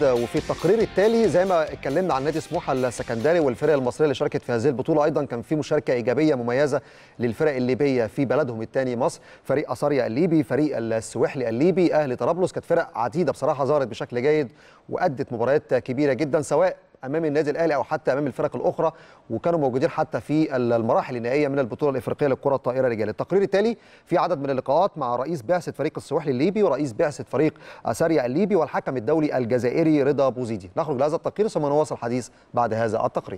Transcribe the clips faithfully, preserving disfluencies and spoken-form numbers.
جديد. وفي التقرير التالي زي ما اتكلمنا عن نادي سموحه السكندري والفرق المصريه اللي شاركت في هذه البطوله، ايضا كان في مشاركه ايجابيه مميزه للفرق الليبيه في بلدهم الثاني مصر، فريق اصاريا الليبي، فريق السويحلي الليبي، اهلي طرابلس. كانت فرق عديده بصراحه ظهرت بشكل جيد وادت مباريات كبيره جدا سواء امام النادي الاهلي او حتى امام الفرق الاخرى، وكانوا موجودين حتى في المراحل النهائيه من البطوله الافريقيه للكره الطائره رجال. التقرير التالي في عدد من اللقاءات مع رئيس بعثه فريق السويحلي الليبي ورئيس بعثه فريق اساريا الليبي والحكم الدولي الجزائري رضا بوزيدي. نخرج لهذا التقرير ثم نواصل الحديث بعد هذا التقرير.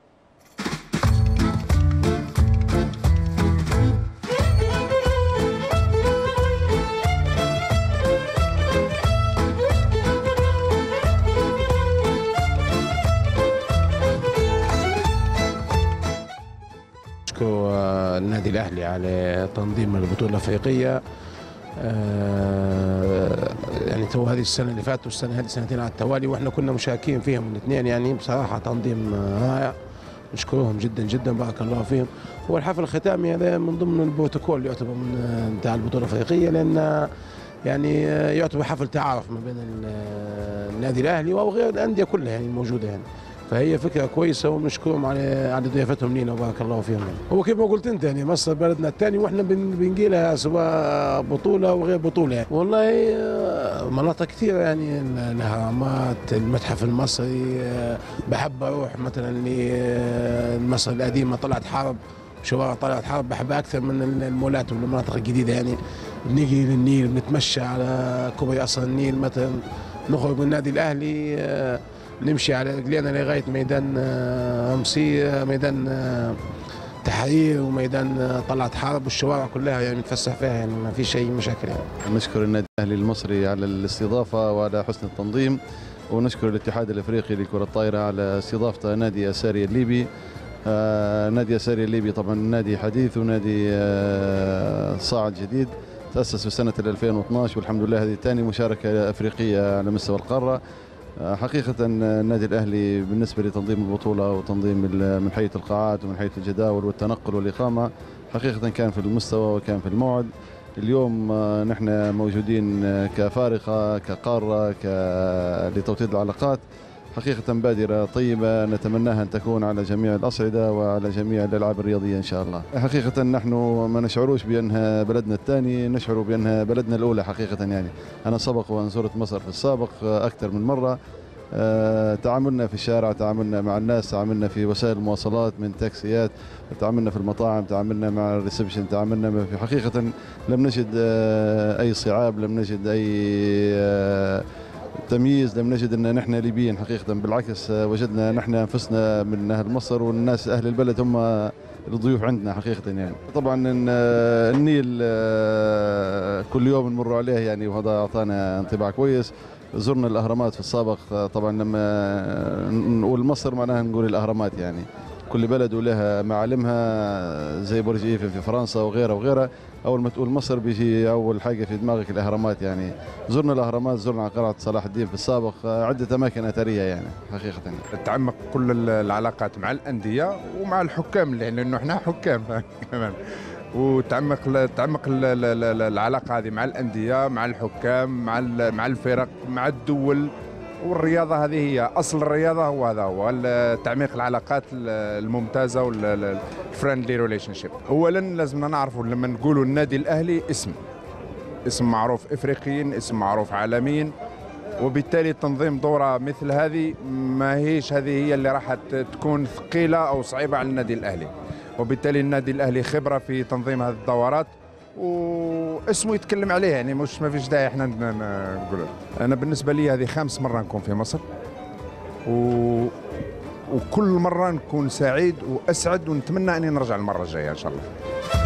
نشكر النادي الاهلي على تنظيم البطوله الافريقيه. يعني تو هذه السنه اللي فاتت والسنه هذه سنتين على التوالي واحنا كنا مشاركين فيهم الاثنين، يعني بصراحه تنظيم رائع، نشكرهم جدا جدا بارك الله فيهم. هو الحفل الختامي هذا من ضمن البروتوكول اللي يعتبر من بتاع البطوله الافريقيه، لان يعني يعتبر حفل تعارف ما بين النادي الاهلي وغير الانديه كلها يعني الموجوده يعني. فهي فكره كويسه ونشكرهم على على ضيافتهم لينا وبارك الله فيهم. يعني. هو كيف ما قلت انت يعني مصر بلدنا الثاني واحنا بنجي لها سواء بطوله وغير بطوله يعني. والله مناطق كثيره يعني الاهرامات، المتحف المصري، بحب اروح مثلا لمصر القديمه طلعت حرب، شوارع طلعت حرب بحبها اكثر من المولات والمناطق الجديده يعني. بنيجي للنيل بنتمشى على كوبري قصر النيل مثلا، نخرج من النادي الاهلي نمشي على رجلينا لغايه ميدان رمسية، ميدان تحرير وميدان طلعت حرب والشوارع كلها يعني نتفسح فيها يعني ما فيش اي مشاكل يعني. نشكر النادي الاهلي المصري على الاستضافه وعلى حسن التنظيم، ونشكر الاتحاد الافريقي لكره الطائره على استضافته نادي اساريا الليبي. آه نادي اساريا الليبي طبعا نادي حديث ونادي آه صاعد جديد، تاسس في سنه ألفين واثناشر والحمد لله هذه ثاني مشاركه افريقيه على مستوى القاره. حقيقة النادي الأهلي بالنسبة لتنظيم البطولة وتنظيم من حيث القاعات ومن حيث الجداول والتنقل والإقامة حقيقة كان في المستوى وكان في الموعد. اليوم نحن موجودين كفارقة كقارة لتوطيد العلاقات، حقيقة بادرة طيبة نتمناها أن تكون على جميع الأصعدة وعلى جميع الألعاب الرياضية إن شاء الله. حقيقة نحن ما نشعروش بأنها بلدنا الثاني، نشعر بأنها بلدنا الأولى حقيقة يعني. أنا سبق وأن زرت مصر في السابق أكثر من مرة. أه تعاملنا في الشارع، تعاملنا مع الناس، تعاملنا في وسائل المواصلات من تاكسيات، تعاملنا في المطاعم، تعاملنا مع الريسبشن، تعاملنا في حقيقة لم نجد أه أي صعاب، لم نجد أي أه تمييز، لم نجد ان نحن ليبيين حقيقه، بالعكس وجدنا نحن انفسنا من اهل مصر والناس اهل البلد هم الضيوف عندنا حقيقه يعني. طبعا النيل كل يوم نمر عليه يعني وهذا اعطانا انطباع كويس. زرنا الاهرامات في السابق، طبعا لما نقول مصر معناها نقول الاهرامات يعني. كل بلد ولها معالمها زي برج ايفل في فرنسا وغيرها وغيرها. اول ما تقول مصر بيجي اول حاجه في دماغك الاهرامات يعني. زرنا الاهرامات، زرنا قلعه صلاح الدين في السابق، عده اماكن اثريه يعني حقيقه. تعمق كل العلاقات مع الانديه ومع الحكام لانه احنا حكام كمان، وتعمق تعمق العلاقه هذه مع الانديه مع الحكام مع مع الفرق مع الدول. والرياضة هذه هي أصل الرياضة، هو هذا هو تعميق العلاقات الممتازة والفريندلي ريليشن شيب. أولا لازمنا نعرفوا لما نقولوا النادي الأهلي اسم اسم معروف إفريقيا، اسم معروف عالميا، وبالتالي تنظيم دورة مثل هذه ما هيش هذه هي اللي راح تكون ثقيلة أو صعيبة على النادي الأهلي، وبالتالي النادي الأهلي خبرة في تنظيم هذه الدورات واسمه يتكلم عليه يعني. مش ما فيش داعي احنا نقول. انا بالنسبه لي هذه خامس مره نكون في مصر و... وكل مره نكون سعيد واسعد ونتمنى اني نرجع المره الجايه ان شاء الله.